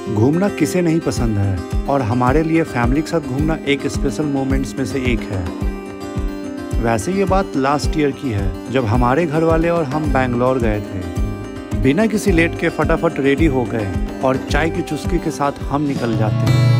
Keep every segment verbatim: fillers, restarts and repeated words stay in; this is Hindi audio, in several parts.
घूमना किसे नहीं पसंद है और हमारे लिए फैमिली के साथ घूमना एक स्पेशल मोमेंट्स में से एक है। वैसे ये बात लास्ट ईयर की है जब हमारे घर वाले और हम बैंगलोर गए थे। बिना किसी लेट के फटाफट रेडी हो गए और चाय की चुस्की के साथ हम निकल जाते हैं।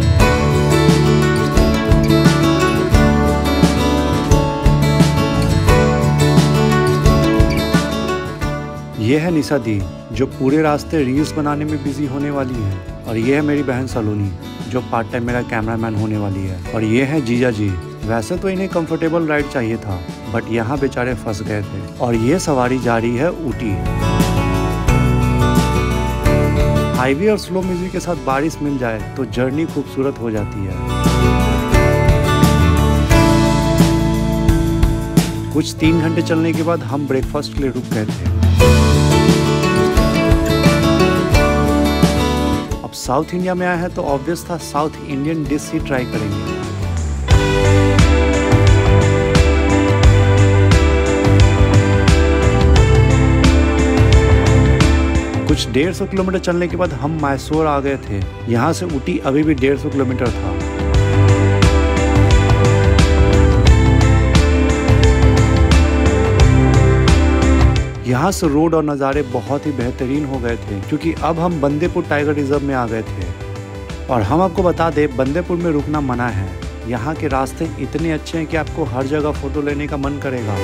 ये है निशा दी जो पूरे रास्ते रील्स बनाने में बिजी होने वाली है, और ये है मेरी बहन सलोनी जो पार्ट टाइम मेरा कैमरामैन होने वाली है, और ये है जीजा जी। वैसे तो इन्हें कंफर्टेबल राइड चाहिए था बट यहाँ बेचारे फंस गए थे, और ये सवारी जा रही है ऊटी। हाईवे और स्लो म्यूजिक के साथ बारिश मिल जाए तो जर्नी खूबसूरत हो जाती है। कुछ तीन घंटे चलने के बाद हम ब्रेकफास्ट के लिए रुक गए थे। अब साउथ इंडिया में आया है तो ऑब्वियस था साउथ इंडियन डिश ही ट्राई करेंगे। कुछ डेढ़ सौ किलोमीटर चलने के बाद हम मैसूर आ गए थे। यहाँ से ऊटी अभी भी डेढ़ सौ किलोमीटर था। यहाँ से रोड और नज़ारे बहुत ही बेहतरीन हो गए थे क्योंकि अब हम बंदेपुर टाइगर रिजर्व में आ गए थे। और हम आपको बता दें बंदेपुर में रुकना मना है। यहाँ के रास्ते इतने अच्छे हैं कि आपको हर जगह फोटो लेने का मन करेगा।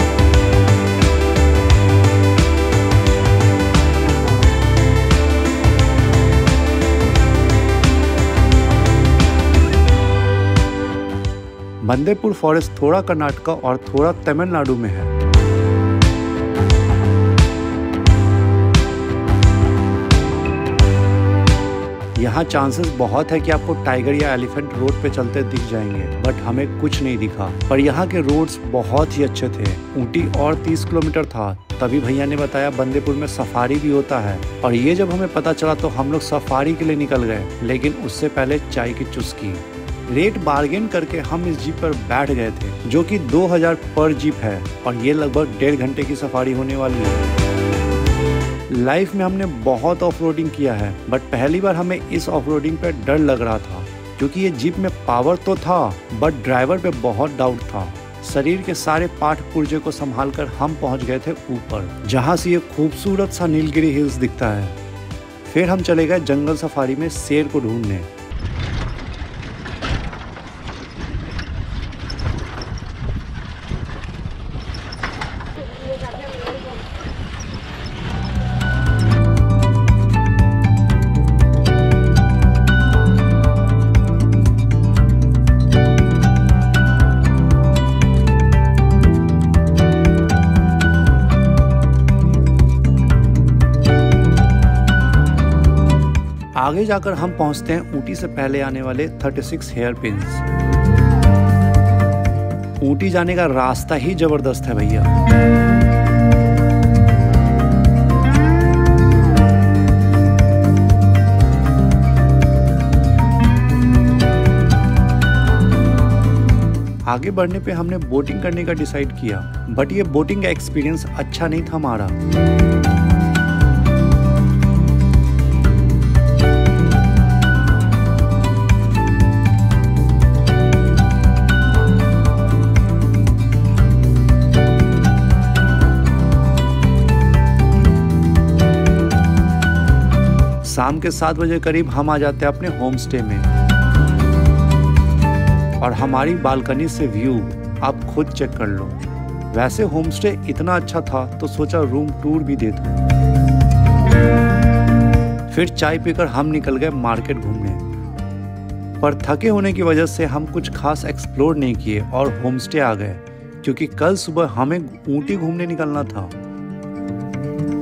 बंदेपुर फॉरेस्ट थोड़ा कर्नाटका और थोड़ा तमिलनाडु में है। यहाँ चांसेस बहुत है कि आपको टाइगर या एलिफेंट रोड पे चलते दिख जाएंगे, बट हमें कुछ नहीं दिखा। पर यहाँ के रोड्स बहुत ही अच्छे थे। ऊटी और तीस किलोमीटर था, तभी भैया ने बताया बंदेपुर में सफारी भी होता है, और ये जब हमें पता चला तो हम लोग सफारी के लिए निकल गए, लेकिन उससे पहले चाय की चुस्की। रेट बार्गेन करके हम इस जीप पर बैठ गए थे जो कि दो हज़ार पर जीप है, और ये लगभग डेढ़ घंटे की सफारी होने वाली है। लाइफ में हमने बहुत ऑफ रोडिंग किया है, बट पहली बार हमें इस ऑफ रोडिंग पे डर लग रहा था क्योंकि ये जीप में पावर तो था बट ड्राइवर पे बहुत डाउट था। शरीर के सारे पार्ट पुर्जे को संभाल कर हम पहुंच गए थे ऊपर, जहां से ये खूबसूरत सा नीलगिरी हिल्स दिखता है। फिर हम चले गए जंगल सफारी में शेर को ढूंढने। आगे जाकर हम पहुंचते हैं ऊटी से पहले आने वाले छत्तीस हेयर पिन्स। ऊटी जाने का रास्ता ही जबरदस्त है भैया। आगे बढ़ने पे हमने बोटिंग करने का डिसाइड किया, बट ये बोटिंग का एक्सपीरियंस अच्छा नहीं था हमारा। शाम के सात बजे करीब हम आ जाते हैं अपने होम स्टे में, और हमारी बालकनी से व्यू आप खुद चेक कर लो। वैसे होम स्टे इतना अच्छा था तो सोचा रूम टूर भी दे दूं। फिर चाय पीकर हम निकल गए मार्केट घूमने, पर थके होने की वजह से हम कुछ खास एक्सप्लोर नहीं किए और होम स्टे आ गए क्योंकि कल सुबह हमें ऊटी घूमने निकलना था।